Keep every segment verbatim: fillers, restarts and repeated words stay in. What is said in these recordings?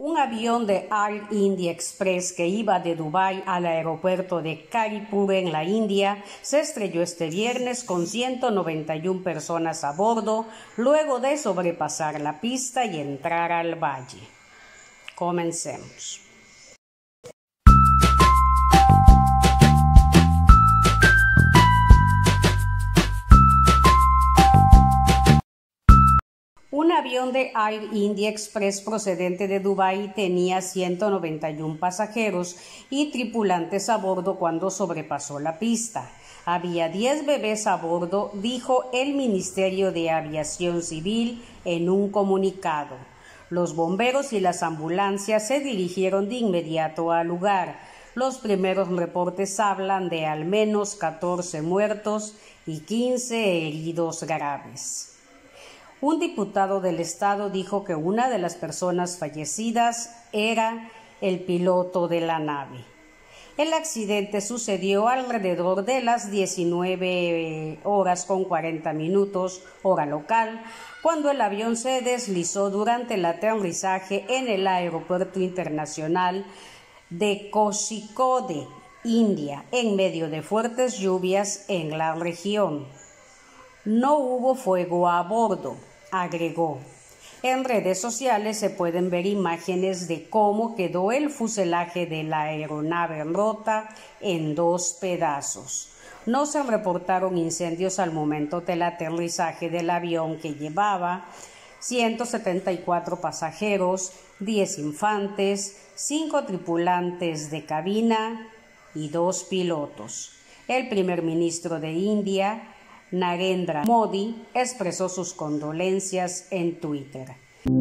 Un avión de Air India Express que iba de Dubái al aeropuerto de Karipur en la India se estrelló este viernes con ciento noventa y una personas a bordo luego de sobrepasar la pista y entrar al valle. Comencemos. Un avión de Air India Express procedente de Dubái tenía ciento noventa y una pasajeros y tripulantes a bordo cuando sobrepasó la pista. Había diez bebés a bordo, dijo el Ministerio de Aviación Civil en un comunicado. Los bomberos y las ambulancias se dirigieron de inmediato al lugar. Los primeros reportes hablan de al menos catorce muertos y quince heridos graves. Un diputado del estado dijo que una de las personas fallecidas era el piloto de la nave. El accidente sucedió alrededor de las diecinueve horas con cuarenta minutos, hora local, cuando el avión se deslizó durante el aterrizaje en el Aeropuerto Internacional de Kozhikode, India, en medio de fuertes lluvias en la región. No hubo fuego a bordo, agregó. En redes sociales se pueden ver imágenes de cómo quedó el fuselaje de la aeronave rota en dos pedazos. No se reportaron incendios al momento del aterrizaje del avión, que llevaba ciento setenta y cuatro pasajeros, diez infantes, cinco tripulantes de cabina y dos pilotos. El primer ministro de India, Narendra Modi, expresó sus condolencias en Twitter.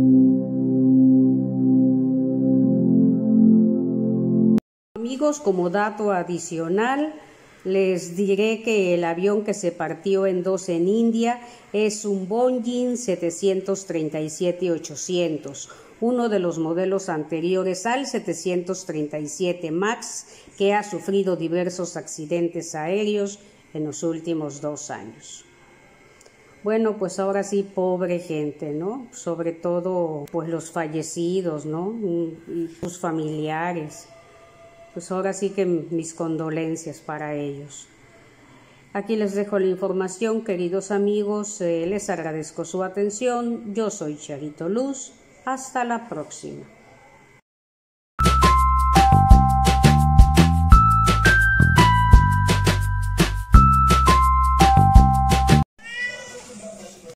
Amigos, como dato adicional, les diré que el avión que se partió en dos en India es un Boeing setecientos treinta y siete ochocientos, uno de los modelos anteriores al setecientos treinta y siete MAX, que ha sufrido diversos accidentes aéreos en los últimos dos años. Bueno, pues ahora sí, pobre gente, ¿no? Sobre todo, pues los fallecidos, ¿no? Y sus familiares. Pues ahora sí que mis condolencias para ellos. Aquí les dejo la información, queridos amigos. Eh, les agradezco su atención. Yo soy Charito Luz. Hasta la próxima.